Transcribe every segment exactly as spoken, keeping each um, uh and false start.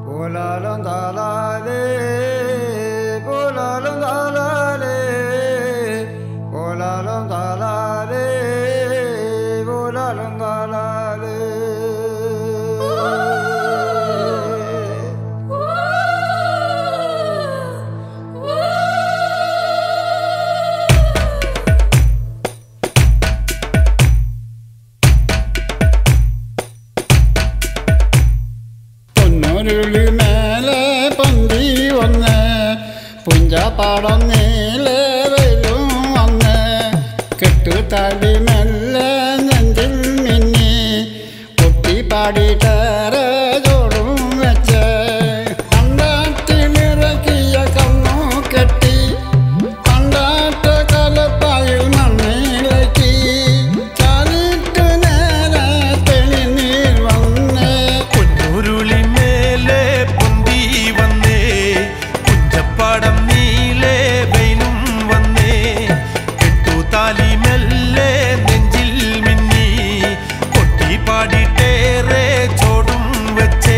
പാടം നീലെ വെയിലും വന്ന് കെട്ടുതാലി മെല്ലെ നെഞ്ചിൽ മിന്നി പൊട്ടി പാടിയിട്ടേറെ ചോടും വെച്ച് കണ്ടാറ്റിലിറക്കിയ കണ്ണു കെട്ടി കണ്ടാറ്റ കലപ്പായിൽ മണ്ണിളക്കി ചാലിട്ട് നേരെ തെളിനീർ വന്ന് പൊന്നുരുളി മേലെ പൊന്തി വന്നേ കുഞ്ചപ്പാടം നീലെ വെയിലും വന്നേ കെട്ടുതാലി മെല്ലെ നെഞ്ചിൽ മിന്നി പൊട്ടി പാടിട്ടേറെ ചോടും വെച്ചേ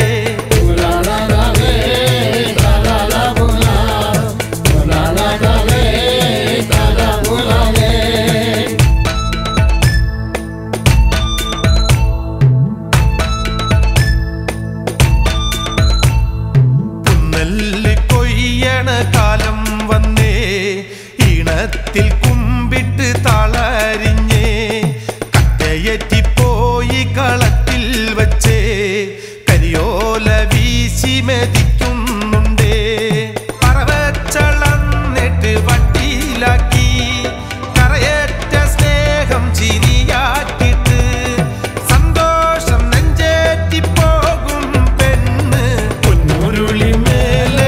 കാലം വന്നേ ഈണത്തിൽ കുമ്പിട്ട് തളരിഞ്ഞേ കട്ടയറ്റിപ്പോയി കളത്തിൽ വച്ചേ കരിയോല വീശി മെതിക്കുന്നുണ്ടേ പറവച്ചളന്നിട്ട് വട്ടിയിലാക്കി കറയേറ്റ സ്നേഹം ചിരിയാക്കിട്ട് സന്തോഷം നെഞ്ചേറ്റിപ്പോകും പെണ്ണ് പൊന്നുരുളി മേലെ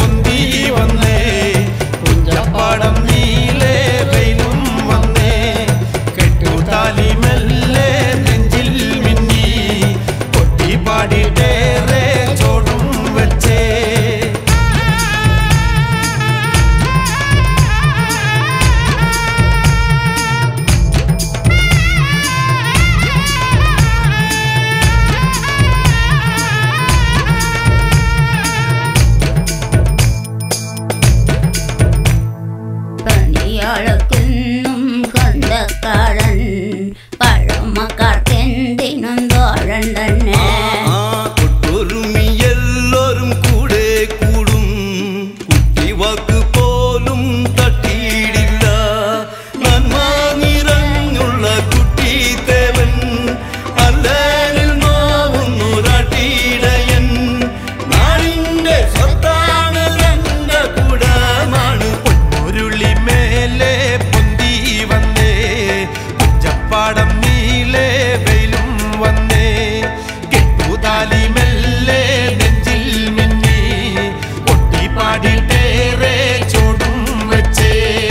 പാടം നീലെ വെയിലും വന്നേ കെട്ടുതാലി മെല്ലെ നെഞ്ചിൽ മിന്നി പൊട്ടി പാടിട്ടേറെ ചോടും വെച്ചേ ും കണ്ടക്കാരൻ പഴമക്കാർക്കെന്തിനും തോഴൻ തന്നെ ഒട്ടൊരുമി എല്ലാരും കൂടെ കൂടും കുട്ടിവാക്ക് പോലും തട്ടിയിടില്ല നന്മ നിറഞ്ഞുള്ള കുട്ടി തേവൻ അല്ലെങ്കിൽ നോവുന്നൊരടിയിടയൻ നാടിന്റെ സ്വത്താണ് രണ്ട് കൂടമാണ് പൊന്നുരുളി മേലെ പൊന്തി വന്നേ കുഞ്ചപ്പാടം നീലെ വെയിലും വന്നേ കെട്ടുതാലി മെല്ലെ നെഞ്ചിൽ മിന്നി പൊട്ടി പാടിട്ടേറെ ചോടും വെച്ചേ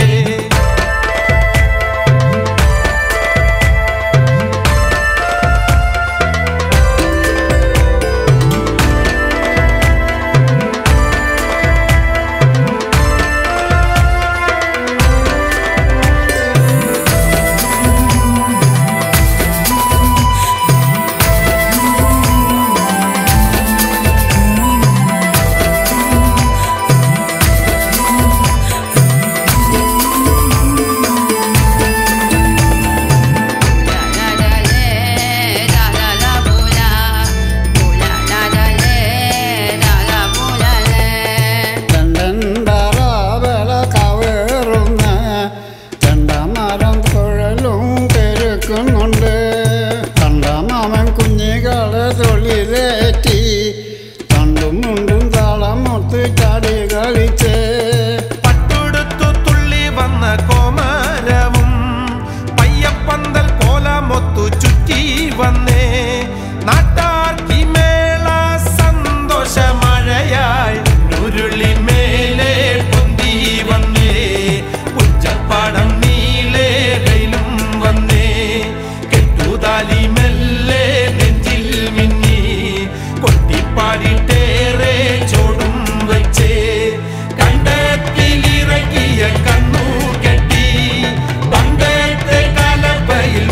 കണ്ടമാമൻ കുഞ്ഞികളെ തൊഴിലേറ്റി തണ്ടും മുണ്ടും താളമൊത്ത് ചാടി കളിച്ചേ പട്ടുടുത്തു തുള്ളി വന്ന കോമരവും പയ്യപ്പന്തൽ കോലമൊത്തു ചുറ്റി വന്നേ നാട്ടാർക്കി മേള സന്തോഷ മഴയായി ഉരുളി മേലെ പൊന്തി വന്നേ കുഞ്ചപ്പാടം നീലെ വെയിലും വന്നേ കെട്ടുതാലി മെല്ലെ നെഞ്ചിൽ മിന്നി കൊട്ടിപ്പാടിട്ടേറെ ചോടും വെച്ചേ കണ്ടത്തിലിറക്കിയ കണ്ണു കെട്ടി പണ്ടത്തെ കലപ്പയിൽ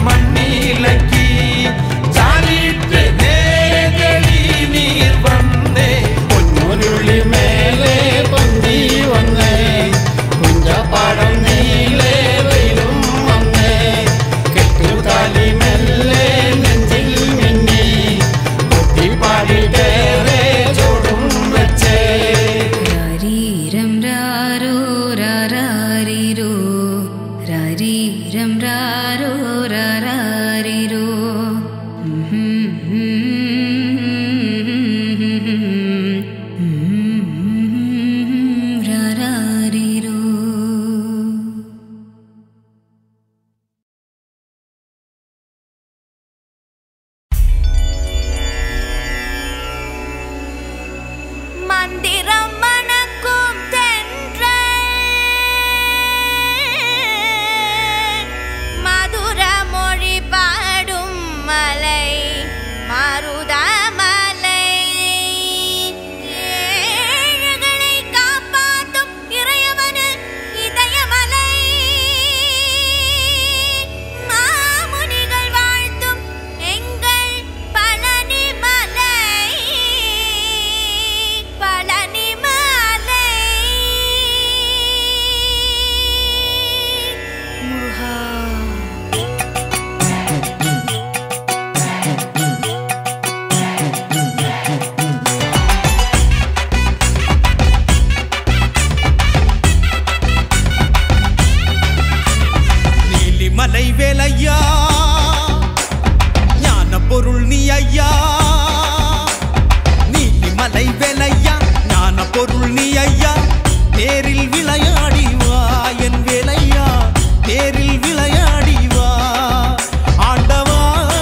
മണ്ണിലക്കി ചാലിട്ട് നേരളി നീർ വന്നേ மந்திரம் மணக்கும் தென்றல் மதுர மொழி பாடும் மலை மருதமலை ஏழைகளை காப்பாற்றும் இறைவனு இதயமலை மாமுனிகள் வாழ்த்தும் எங்கள் பழனிமலை பழனிமலை முருகா. நீலிமலை வேலையா ஞான பொருள் நீ ஐயா. நீலிமலை வேலையா ஞான பொருள் நீ ஐயா. நேரில் விளையாடி வா என் வேலையா, நேரில் விளையாடி வா ஆண்டவா.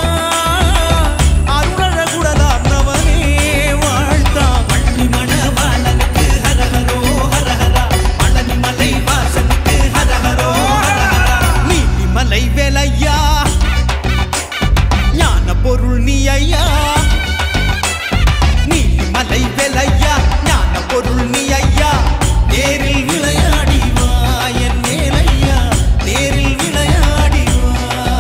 அருளழகுடலார்ந்தவனே வாழ்த்தா பள்ளி மணவாளனுக்கு ஹரஹரோ ஹரஹரா. பழனிமலை வாசனுக்கு ஹரஹரோ ஹரஹரா. நீலிமலை வேலையா ஞான பொருள் நீ ஐயா. நீலிமலை வேலையா ஞான பொருள் நீ ஐயா. நேரில் விளையாடி வா என் வேலையா, நேரில் விளையாடி வா.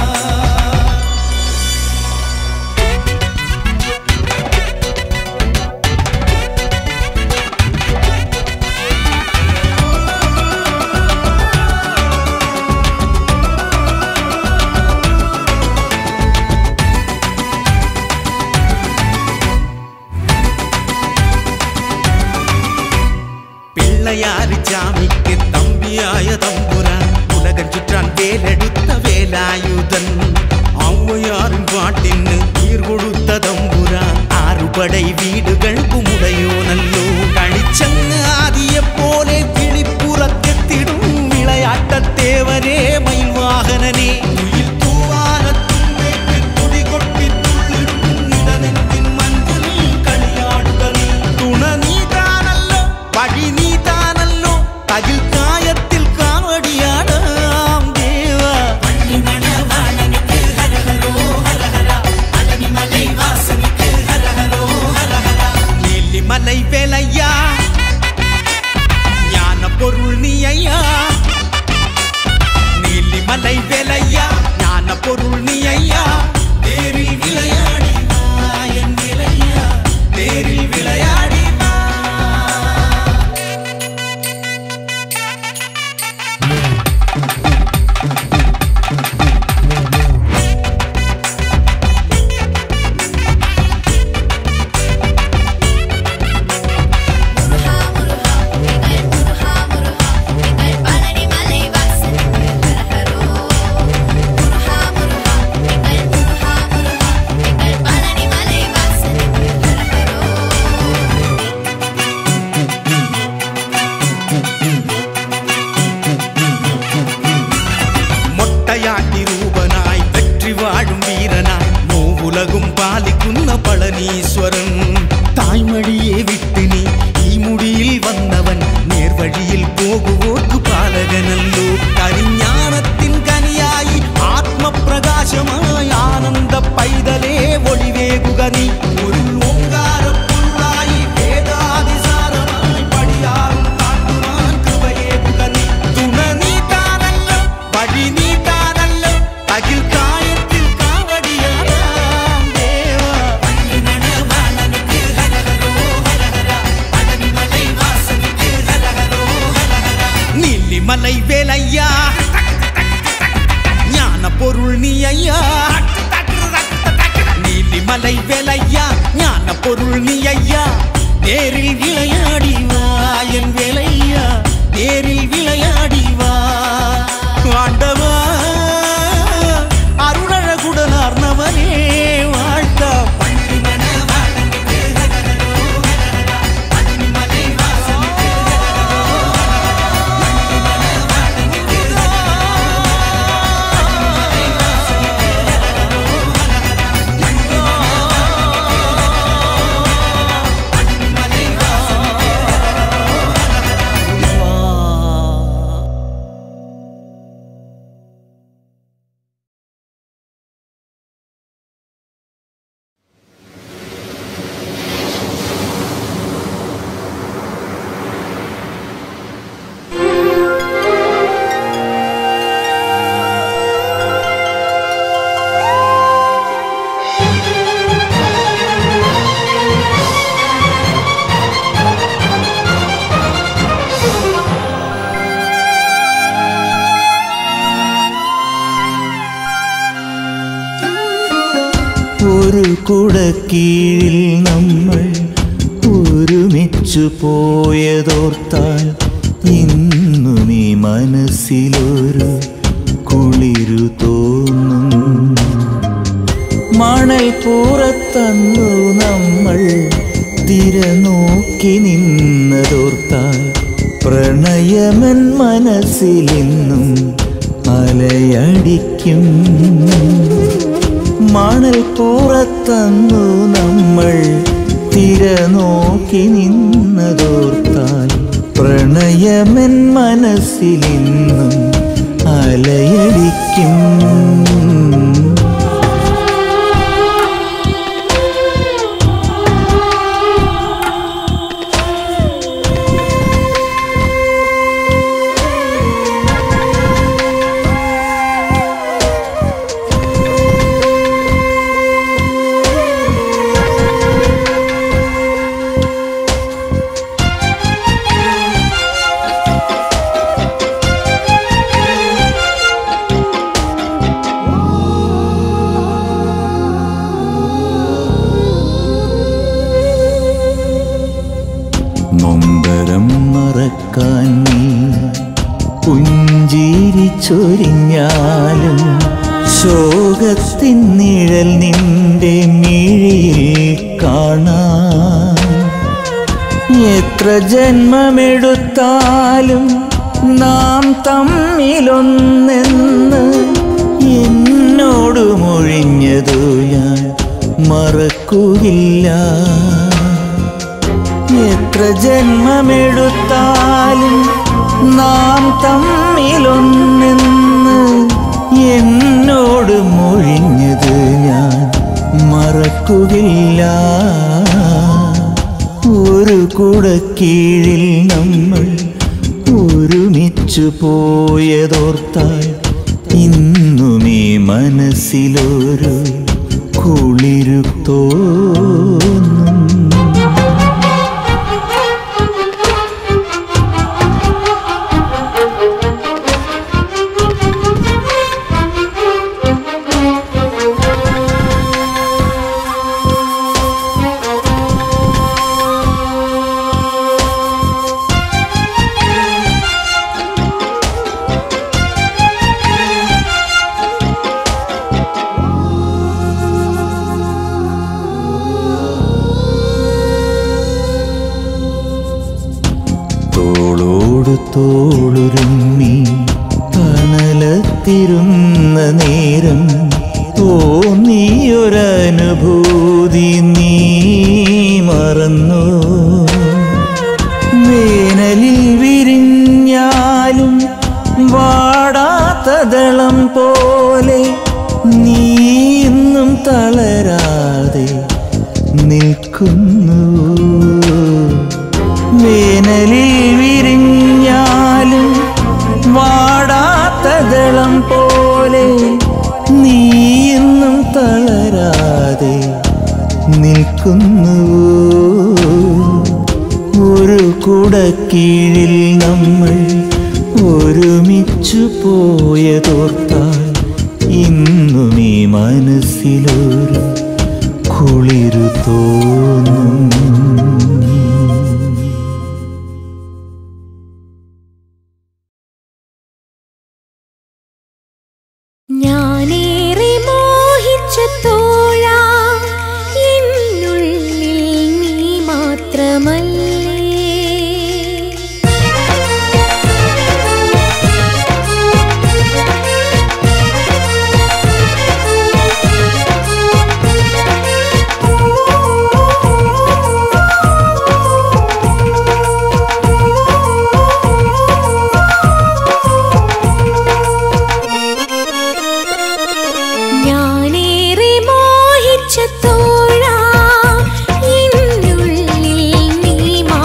பிள்ளையாறு சாமிக்கு தம்பியாய தம்புரான், உலகன் சுற்றான் வேலெடுத்த வேலாயுதன். ஔவையாரின் பாட்டின்னு உயிர் கொடுத்த தம்புரான், ஆறுபடை வீடுகள் குமுடையோ நல்லோ. கழிச்சங்கு ஆதிய போலே கிளிப்புறக்கெத்திடும் விளையாட்ட தேவரே மயில் வாகனனே. உயிர் தூவான தும்பைக்கு துடி கொட்டி துள்ளிடும் நிலனெங்கின் மஞ்சள் களியாடுதல். துண நீதானல்லோ வழி நீதானல்லோ, தகில் காயத்தில் காவடியாடாம் தேவா. பள்ளி மணவாளனுக்கு ஹரஹரோ ஹரஹரா. பழனிமலை வாசனுக்கு ஹரஹரோ ஹரஹரா. நீலிமலை வேலையா ஞான பொருள் நீ ஐயா. நீலிமலை வேலையா ஞான பொருள் நீ ஐயா. நேரில் விளையாடி வா என் வேலையா, நேரில் விளையாடி வா. முருகா முருகா எங்கள் முருகா முருகா எங்கள் பழனிமலை வாசனுக்கு ஹரஹரோ. முருகா முருகா எங்கள் முருகா முருகா எங்கள் பழனிமலை வாசனுக்கு ஹரஹரோ. மொட்டையாட்டி ரூபனாய் வெற்றி வாழும் வீரனாய் மூவுலகும் பாலிக்குன்ன பழனீஸ்வரன். தாய்மடியே விட்டு நீ ஈமுடியில் வந்தவன், நேர்வழியில் போகுவோர்க்கு பாலகனல்லோ. கரிஞானத்தின் கனியாய் ஆத்ம பிரகாசமாய் ஆனந்த பைதலே ஒளிவேகுகனி. ஒரு ஓங்கார பொருளாய் வேதாதிசாரமாய் படியாரும் தாண்டுவான் கிருபையே புகனி. துண நீதானல்லோ வழி நீதானல்லோ, தகில் காயத்தில் காவடியாடாம் தேவா. பள்ளி மணவாளனுக்கு ஹரஹரோ ஹரஹரா. பழனிமலை வாசனுக்கு ஹரஹரோ ஹரஹரா. நீலிமலை வேலையா ஞான பொருள் நீ ஐயா. நீலிமலை வேலையா ஞான பொருள் நீ ஐயா. நேரில் விளையாடி வா என் வேலையா, நேரில் விளையாடி வா ஆண்டவா. அருளழகுடனார்ந்தவனே வாழ்த்தா பள்ளி மணவாளனுக்கு ஹரஹரோ ஹரஹரா. பழனிமலை வாசனுக்கு ஹரஹரோ ஹரஹரா. பள்ளி மணவாளனுக்கு ஹரஹரோ. കീഴിൽ നമ്മൾ ഒരുമിച്ചു പോയതോർത്താൽ ഇന്നും ഈ മനസ്സിലൊരു കുളിരു തോന്നും. മണൽ പുറത്തന്നു നമ്മൾ തിരനോക്കി നിന്നതോർത്താൽ പ്രണയമൻ മനസ്സിലെന്നും അലയടിക്കും. മണൽ പുറത്തന്നു നമ്മൾ തിരനോക്കി നിന്നതോർത്താൽ പ്രണയമൻ മനസ്സിലെന്നും അലയടിക്കും. നൊമ്പരം മറക്കാൻ നീ പുഞ്ചിരിച്ചൊരിഞ്ഞാലും ശോകത്തിൻ നിഴൽ നിന്റെ മിഴിയിൽ കാണാം. എത്ര ജന്മമെടുത്താലും നാം തമ്മിലൊന്നെന്ന് എന്നോട് മൊഴിഞ്ഞതു ഞാൻ മറക്കുകയില്ല. എത്ര ജന്മമെടുത്താലും നാം തമ്മിലൊന്നെന്ന് എന്നോട് മൊഴിഞ്ഞത് ഞാൻ മറക്കുകയില്ല. ഒരു കുടക്കീഴിൽ നമ്മൾ ഒരുമിച്ചു പോയതോർത്താൽ ഇന്നും ഈ മനസ്സിലൊരു കുളിരു തോന്നും. തോളോട് തോളുരുമ്മി തണലത്തിരുന്ന നേരം തോന്നിയൊരനുഭൂതി നീ മറന്നു. വേനലിൽ വിരിഞ്ഞാലും വാടാത്തതളം പോലെ നീ ഇന്നും തളരാതെ നിൽക്കുന്നു. വേനലിൽ വിരിഞ്ഞാലും വാടാത്തതളം പോലെ നീ ഇന്നും തളരാതെ നിൽക്കുന്നു. ഒരു കുടക്കീഴിൽ നമ്മൾ ഒരുമിച്ചു പോയതോർത്താൽ ഇന്നും ഈ മനസ്സിലൊരു കുളിരു തോന്നും. ഞാനേറെ മോഹിച്ച തോഴാ എന്നുള്ളിൽ നീ മാത്രമല്ലേ. ഞാനേറെ മോഹിച്ച തോഴാ എന്നുള്ളിൽ നീ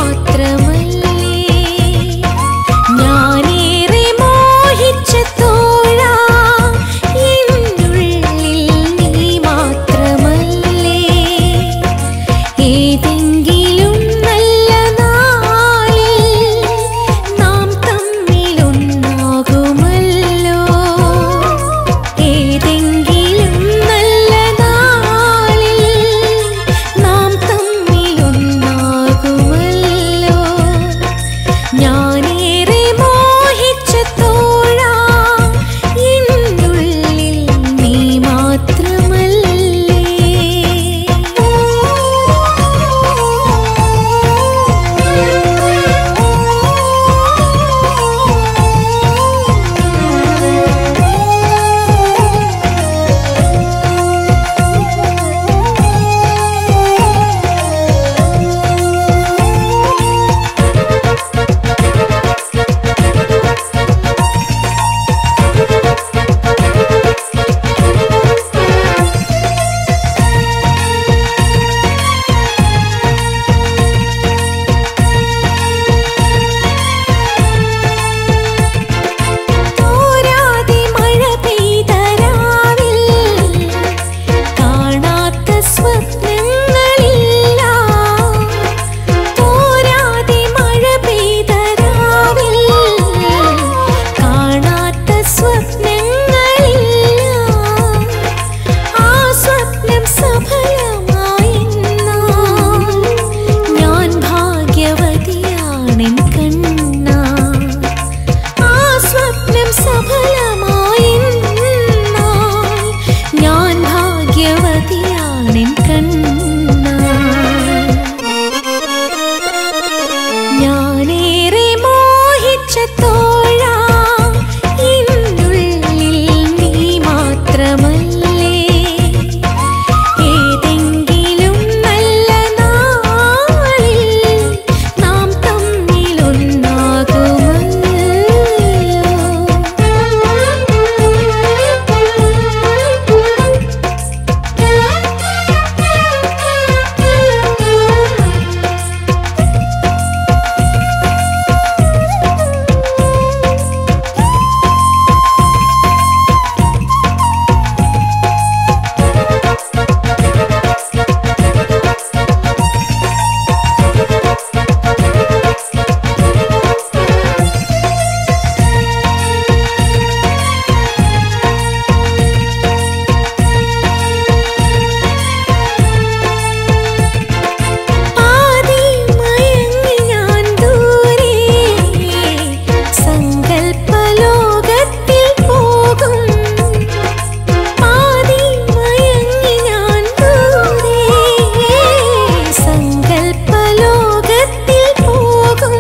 ലോകത്തിൽ പോകും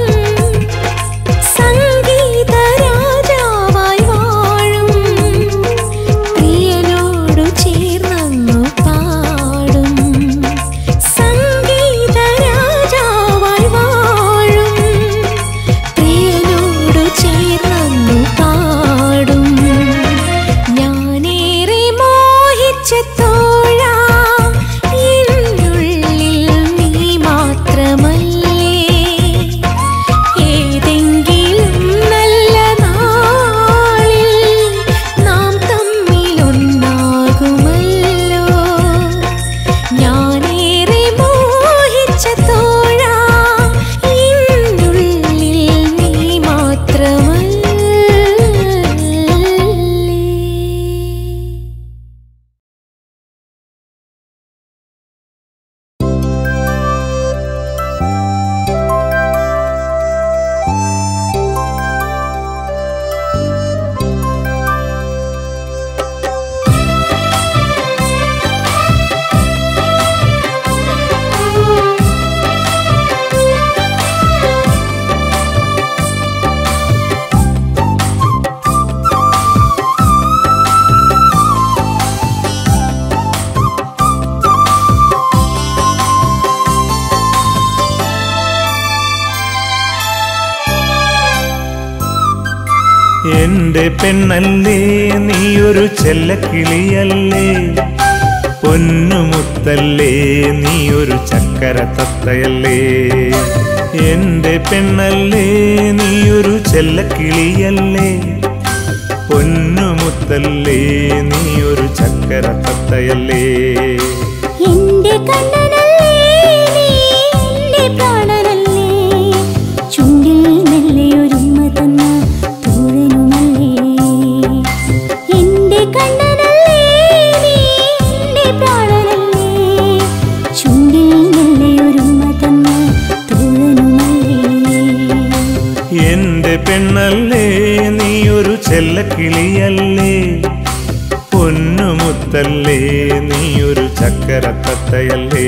സംഗീത രാജാവായി വാഴും പ്രിയനോടു ചേർന്നു പാടും സംഗീത രാജാവായി വാഴും പ്രിയനോടു ചേർന്നു പാടും ഞാനേറെ മോഹിച്ച തോഴാ എന്റെ പെണ്ണല്ലേ നീയൊരു ചെല്ലക്കിളിയല്ലേ പൊന്നുമുത്തല്ലേ നീയൊരു ചക്കര തത്തയല്ലേ എന്റെ പെണ്ണല്ലേ നീയൊരു ചെല്ലക്കിളിയല്ലേ പൊന്നുമുത്തല്ലേ നീയൊരു ചക്കര തത്തയല്ലേ എന്റെ കണ്ണനല്ലേ നീ എന്റെ പ്രാണനല്ലേ ചുണ്ടിൽ മെല്ലെ ഒരുമ തന്ന തോഴനുമല്ലേ എന്റെ കണ്ണനല്ലേ നീ എന്റെ പ്രാണനല്ലേ ചുണ്ടിൽ മെല്ലെ ഒരുമ തന്ന തോഴനുമല്ലേ എന്റെ പെണ്ണല്ലേ നീയൊരു ചെല്ലക്കിളിയല്ലേ പൊന്നുമുത്തല്ലേ നീയൊരു ചക്കര തത്തയല്ലേ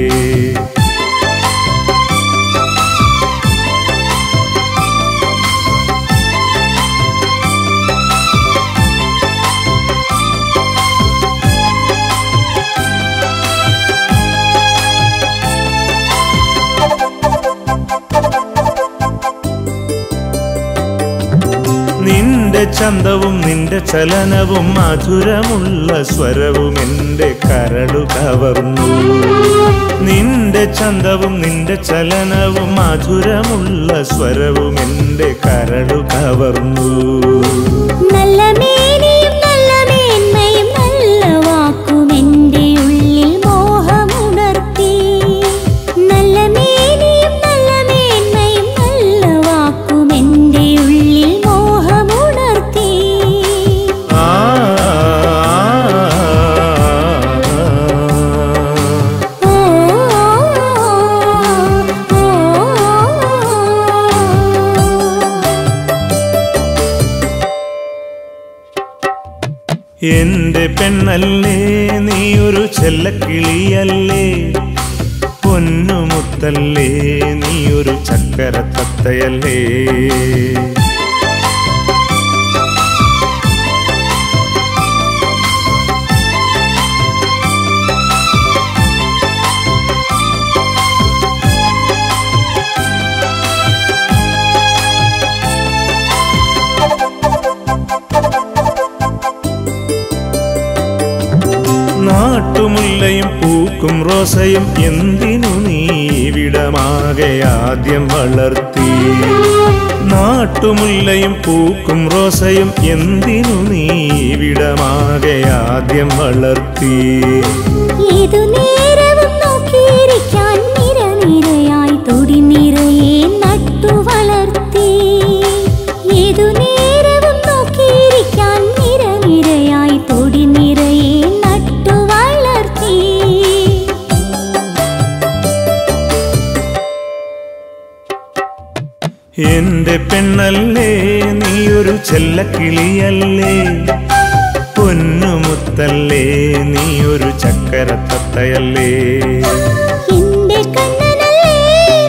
നിന്റെ ചന്തവും നിന്റെ ചലനവും മധുരമുള്ള സ്വരവും എന്റെ കരളു കവർന്നു നിന്റെ ചന്തവും നിന്റെ ചലനവും മധുരമുള്ള സ്വരവും എന്റെ കരളു കവർന്നു നല്ല മേനിയും നല്ല മേന്മയും നല്ല വാക്കും എന്റെ ഉള്ളിൽ മോഹമുണർത്തി നല്ല മേനിയും നല്ല മേന്മയും നല്ല വാക്കും എന്റെ ഉള്ളിൽ മോഹമുണർത്തി ആ ഓ എന്റെ പെണ്ണല്ലേ നീയൊരു ചെല്ലക്കിളിയല്ലേ പൊന്നുമുത്തല്ലേ നീയൊരു ചക്കര തത്തയല്ലേ നാട്ടുമുല്ലയും പൂക്കും റോസയും എന്തിനു നീ വിടമാകെ ആദ്യം വളർത്തി നാട്ടുമുല്ലയും പൂക്കും റോസയും എന്തിനു നീ വിടമാകെ ആദ്യം വളർത്തി ഏതു നേരവും നോക്കിയിരിക്കാൻ നിരനിരയായി തൊടി നിറയെ നട്ടു വളർത്തി ഏതു നേരവും നോക്കിയിരിക്കാൻ നിരനിരയായി തൊടി നിറയെ നട്ടു വളർത്തി എന്റെ പെണ്ണല്ലേ നീയൊരു ചെല്ലക്കിളിയല്ലേ പൊന്നുമുത്തല്ലേ നീയൊരു ചക്കര തത്തയല്ലേ എന്റെ കണ്ണനല്ലേ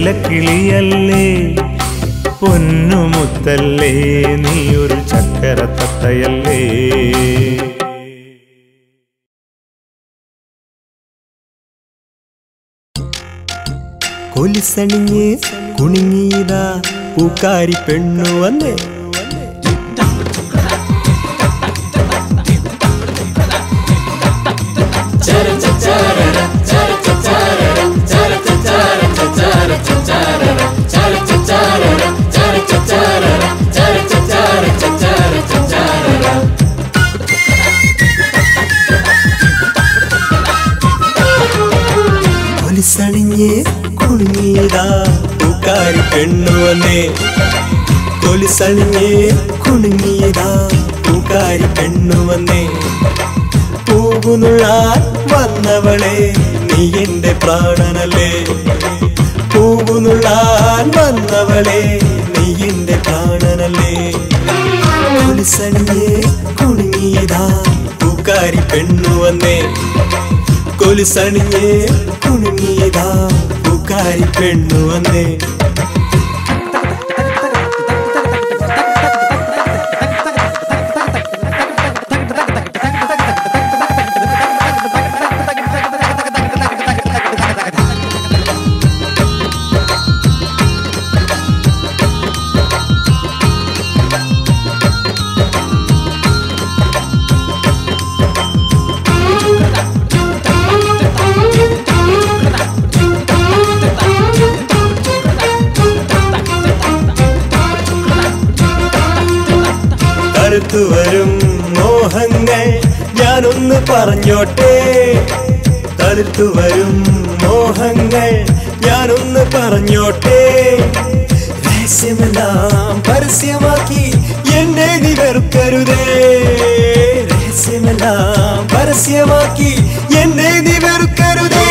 ചെല്ലക്കിളിയല്ലേ പൊന്നുമുത്തല്ലേ നീ ഒരു ചക്കരത്തത്തയല്ലേ. കൊലിസണിഞ്ഞ് കുണുങ്ങിയതാ പൂക്കാരി പെണ്ണു വന്നേ. കൊലിസണിഞ്ഞ് കുണുങ്ങിയതാ പൂക്കാരി പെണ്ണു വന്നേ. കൊലിസണിഞ്ഞ് കുണുങ്ങിയതാ പൂക്കാരി പെണ്ണു വന്നേ. പൂകുന്നുള്ളാൻ വന്നവളെ നീ എന്റെ പ്രാണനല്ലേ. പൂകുന്നുള്ളാൻ വന്നവളെ നീ എന്റെ പ്രാണനല്ലേ. കൊലിസണിഞ്ഞ് കുണുങ്ങിയതാ പൂക്കാരി പെണ്ണു വന്നേ. കൊലിസണിഞ്ഞ് കുണുങ്ങിയതാ പൂക്കാരി പെണ്ണു വന്നേ. തടുത്തുവരും മോഹങ്ങൾ ഞാനൊന്ന് പറഞ്ഞോട്ടെ. തടുത്തുവരും മോഹങ്ങൾ ഞാനൊന്ന് പറഞ്ഞോട്ടെ. രഹസ്യമെല്ലാം പരസ്യമാക്കി എന്നെ നീ വെറുക്കരുതേ. രഹസ്യമെല്ലാം പരസ്യമാക്കി എന്നെ നീ വെറുക്കരുതേ.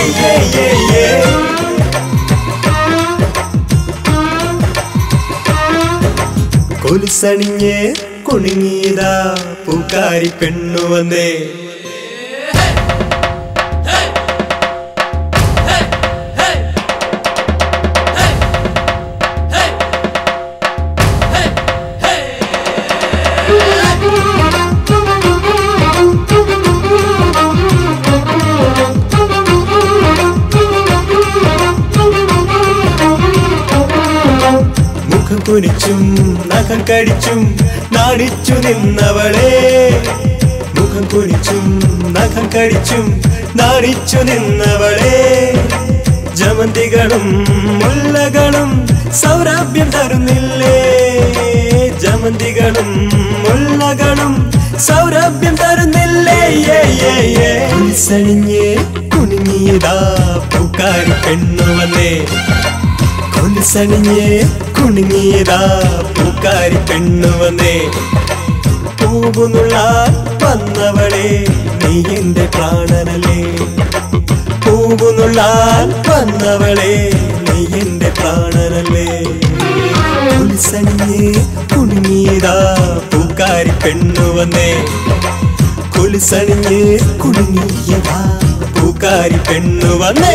കൊലിസണിഞ്ഞ് കുണുങ്ങിയതാ പൂക്കാരി പെണ്ണു വന്നേ. മുഖം കുനിച്ചും നഖം കടിച്ചും നാണിച്ചു നിന്നവളെ. മുഖം കുനിച്ചും നഖം കടിച്ചും നാണിച്ചു നിന്നവളെ. ജമന്തികളും മുല്ലകളും സൗരഭ്യം തരുന്നില്ലേ. ജമന്തികളും മുല്ലകളും സൗരഭ്യം തരുന്നില്ലേ. കൊലിസണിഞ്ഞ് കുണുങ്ങിയതാ പൂക്കാരി പെണ്ണു വന്നേ. കൊലിസണിഞ്ഞ് കുണുങ്ങിയതാ പൂക്കാരി പെണ്ണു വന്നേ. പൂകുന്നുള്ളാൻ വന്നവളെ നീ എന്റെ പ്രാണനല്ലേ. പൂകുന്നുള്ളാൻ വന്നവളെ നീ എന്റെ പ്രാണനല്ലേ. കൊലിസണിഞ്ഞ് കുണുങ്ങിയതാ പൂക്കാരി പെണ്ണു വന്നേ. കൊലിസണിഞ്ഞ് കുണുങ്ങിയതാ പൂക്കാരി പെണ്ണു വന്നേ.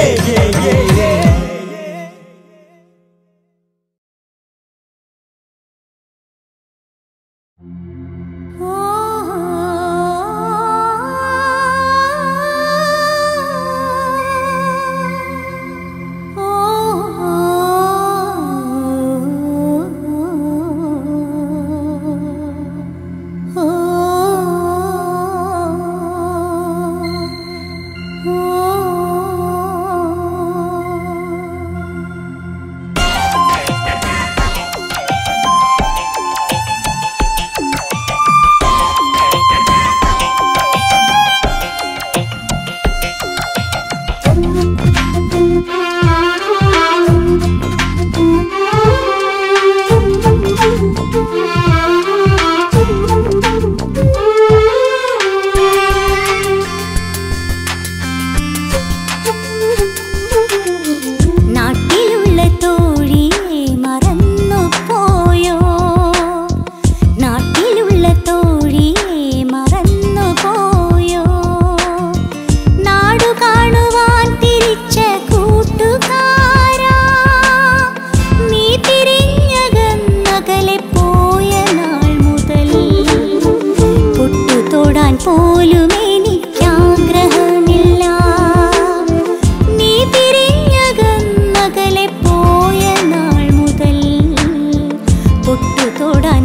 Oh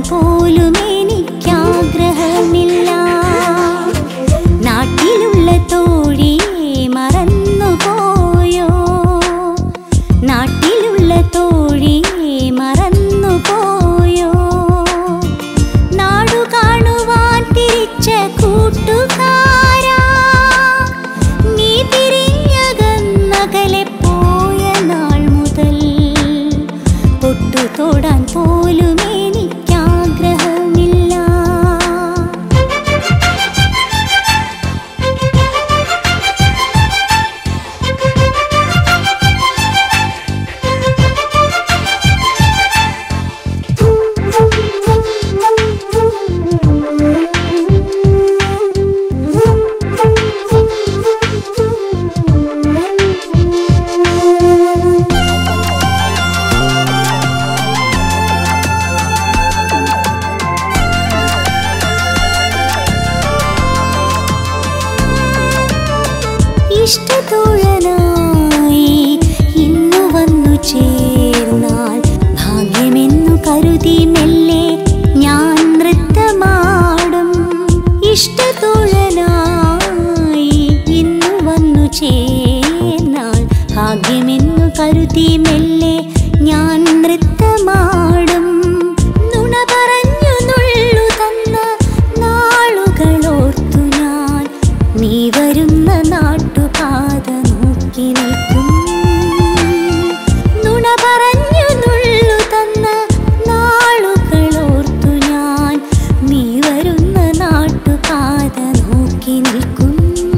പോലും എനിക്കാഗ്രഹമില്ല. നാട്ടിലുള്ള തോഴിയെ മറന്നുപോയോ, നാട്ടിലുള്ള തോഴിയെ മറന്നുപോയോ, നാടു കാണുവാൻ തിരിച്ച കൂട്ടുകാരാ, നീ തിരിഞ്ഞകന്നകലെ പോയ നാൾ മുതൽ പൊട്ടു തൊടാൻ പോലും എനിക്കാഗ്രഹമില്ല. ഇഷ്ടത്തോഴനായി ഇന്നു വന്നു ചേർന്നാൽ ഭാഗ്യമെന്നു കരുതി മെല്ലെ ഞാൻ നൃത്തമാടും. ഇഷ്ടത്തോഴനായി ഇന്നു വന്നു ചേർന്നാൽ ഭാഗ്യമെന്നു കരുതി മെല്ലെ ഞാൻ നൃത്തമാടും. നുണ പറഞ്ഞു നുള്ളു തന്ന നാളുകളോർത്തു ഞാൻ നീ വരുന്ന നാട്ടുപാത നോക്കി നിൽക്കും. നുണ പറഞ്ഞു നുള്ളു തന്ന നാളുകളോർത്തു ഞാൻ നീ വരുന്ന നാട്ടുപാത നോക്കി നിൽക്കും.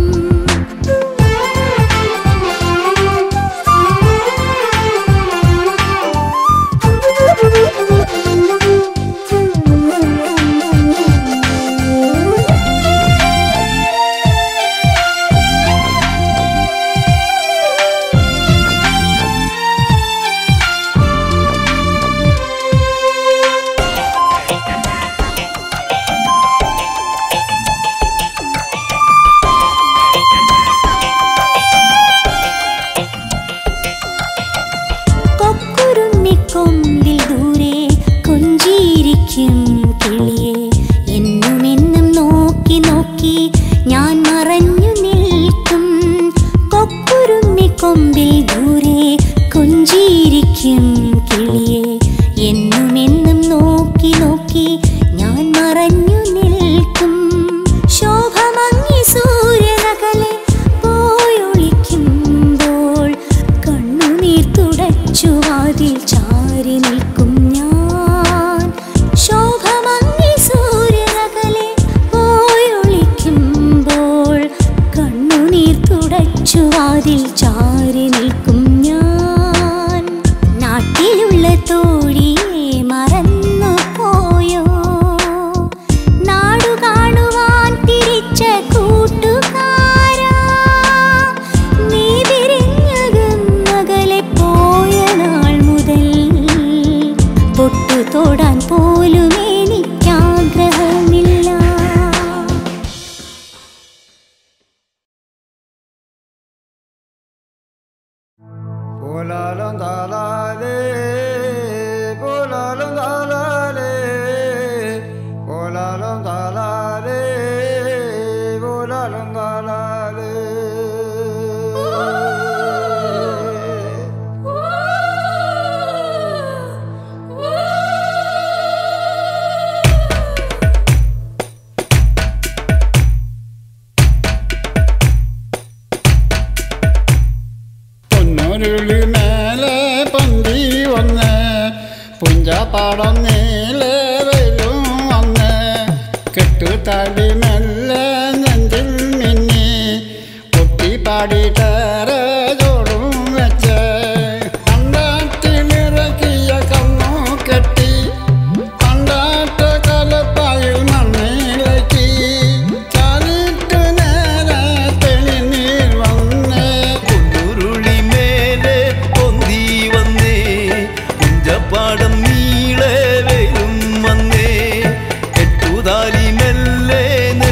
കൊക്കുരുമ്മിക്കൊമ്പിൽ ദൂരെ കൊഞ്ചിയിരിക്കും കിളിയെ എന്നും എന്നും നോക്കി നോക്കി ഞാൻ മറഞ്ഞു നിൽക്കും. കൊക്കുരുമ്മിക്കൊമ്പിൽ ദൂരെ കൊഞ്ചിയിരിക്കും കിളിയെ എന്നും എന്നും നോക്കി നോക്കി ഞാൻ മറഞ്ഞു നിൽക്കും. ശോഭമങ്ങി സൂര്യനകലെ പോയൊളിക്കുമ്പോൾ കണ്ണുനീർ തുടച്ചു വാതിൽ ചാരി നിൽക്കും ഞാൻ. ശോഭമങ്ങി സൂര്യനകലെ പോയൊളിക്കുമ്പോൾ കണ്ണുനീർ തുടച്ചു വാതിൽ ചാരി നിൽക്കും ഞാൻ. നാട്ടിലുള്ള തോഴിയെ മറന്നു പോയോ, നാടു കാണുവാൻ തിരിച്ച കൂട്ടുകാരാ, നീ തിരിഞ്ഞകന്നകലെ പോയ നാൾ മുതൽ പൊട്ടു തൊടാൻ പോലും എനിക്കാഗ്രഹമില്ല. പോലാലും താലാലേ പോലാലും താലാലേ പോലാലും താലാലേ പോലാലും താലാലേ പൊന്നൊരുളി മേലെ പന്തി വന്ന് പുഞ്ചാപ്പാടം നീലെ വരും വന്ന് കെട്ടുതാടി മെല്ലെ നെഞ്ചിൽ മിന്നി പൊട്ടിപ്പാടിട്ടേറെ ചോടും വെച്ച് കണ്ടാറ്റിലിറക്കിയ കണ്ണു കെട്ടി കണ്ടാറ്റ കലപ്പായിൽ മണ്ണിളക്കി ചാലിട്ടു നേരെ തെളിനീർ വന്ന് പൊന്നുരുളി മേലെ പൊന്തി വന്നേ പുഞ്ചപ്പാടം നീളെ വരും വന്നേ കെട്ടുതാലി മെല്ലെ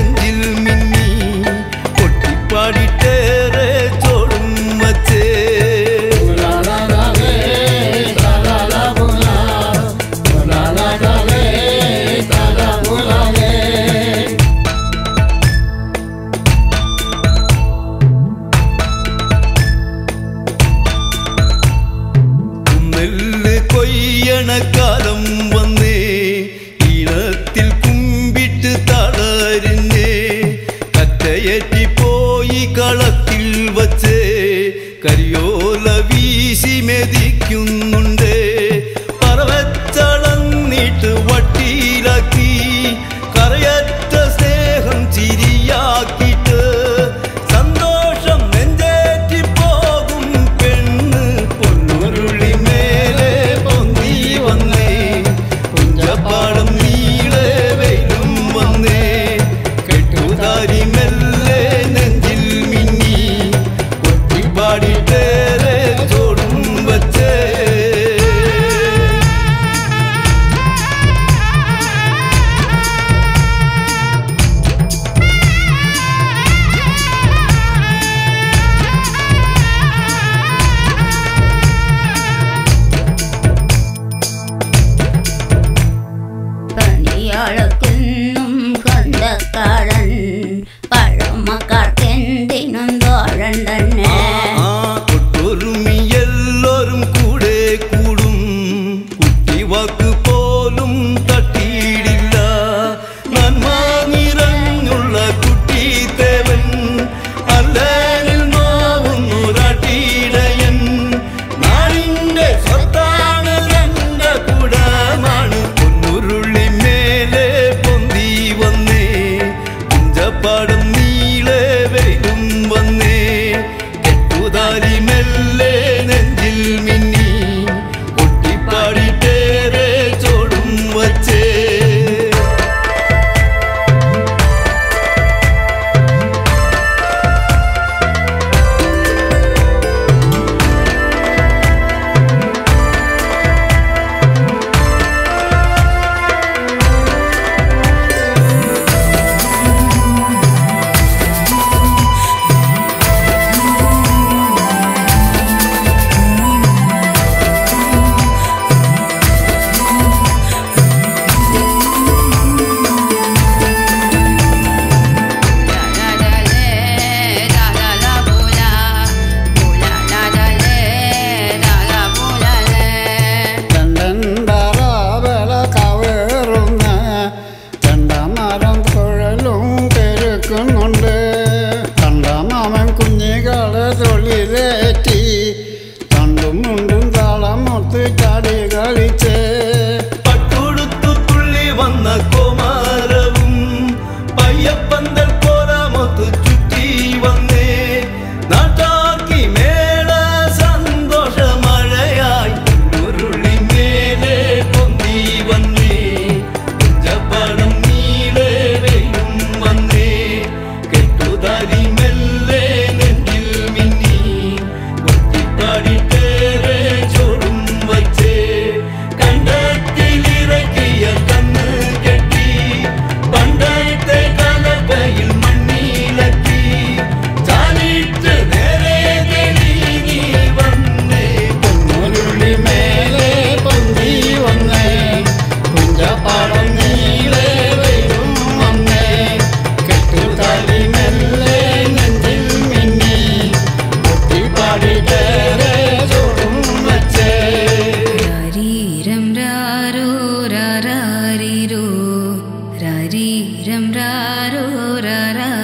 പഴയ്ക്കും കണ്ടക്കാടൻ പഴമക്കാർക്കെന്തിനും തോഴൻ തന്നെ. ഒട്ടൊരുമി എല്ലാരും കൂടെ കൂടും കുട്ടിവാക്ക് പോലും തട്ടിയിടില്ല. നന്മ നിറഞ്ഞുള്ള കുട്ടി തേവൻ അല്ലെങ്കിൽ നോവുന്നൊരാട്ടിടയൻ. നാടിന്റെ സ്വത്താണ് രണ്ട കുടമാണ്. പൊന്നുരുളി മേലെ പൊന്തി വന്നേ കുഞ്ചപ്പാടം നീളെ വെയിലും വന്നേ. കെട്ടുതാലി മെല്ലെ നെഞ്ചിൽ മിന്നി ഒട്ടിപ്പാടിട്ടേറെ ചോടും വച്ചേ. ചെണ്ടൻപറവല കവേറുന്ന ചെണ്ടമരം കുഴലും പെരുക്കുന്നുണ്ട്. കണ്ടമാമൻ കുഞ്ഞികളെ തൊഴിലേറ്റി തണ്ടും മുണ്ടും താളമൊത്ത് ചാടി കളിച്ച്. പട്ടുടുത്തു തുള്ളി വന്ന കോമാരവും പയ്യപ്പന്തൽ കോരാമൊത്ത് ചുറ്റി വന്നേ. നാട്ടാക്കി മേള സന്തോഷമഴയായി ഉരുളി മേലെ പൊന്തി വന്നേ. കുഞ്ചപ്പാടം നീളെ വെയിലും വന്നേ. കെട്ടുതാലി മെല്ലെ നെഞ്ചിൽ മിന്നി ഒറ്റിപ്പാടിട്ടേറെ ചോടും വച്ചേ. കണ്ടത്തിലിറക്കിയ കണ്ണ് കെട്ടി പണ്ടത്തെ കലപ്പയിൽ മണ്ണിലക്കി. ചാലിട്ട് നേരെ തെളിഞ്ഞി വന്നേ. പൊന്നുരുളി മേലെ പൊന്തി വന്നേ കുഞ്ചപ്പാടം നീളെ വരും വന്നേ. കെട്ടുതാലി മെല്ലെ നെഞ്ചിൽ മിന്നി ഒട്ടിപ്പാടിട്ടേറെ ചോടും വച്ചേ. രാരീരം രാരോ രാരാരിരോ രാരീരം രാരോ രാരാ